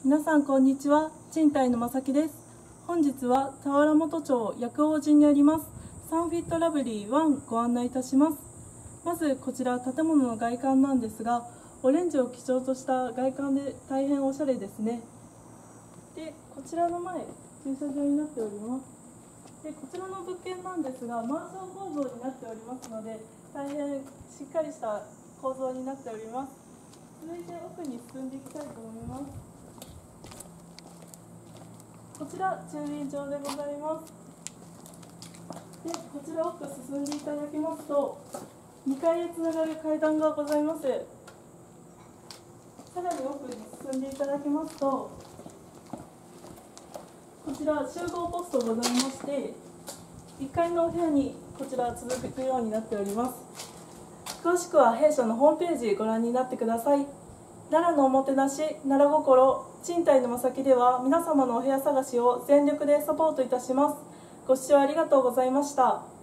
皆さんこんにちは。賃貸のまさきです。本日は田原本町薬王寺にありますサンフィットラブリー1ご案内いたします。まずこちら建物の外観なんですが、オレンジを基調とした外観で大変おしゃれですね。で、こちらの前、駐車場になっております。で、こちらの物件なんですが、マンション構造になっておりますので、大変しっかりした構造になっております。続いて奥に進んでいきたいと思います。こちら駐輪場でございます。で、こちら奥進んでいただきますと、2階へつながる階段がございます。さらに奥に進んでいただきますと、こちら集合ポストございまして、1階のお部屋にこちら続くようになっております。詳しくは弊社のホームページご覧になってください。奈良のおもてなし、奈良心、賃貸のまさきでは皆様のお部屋探しを全力でサポートいたします。ご視聴ありがとうございました。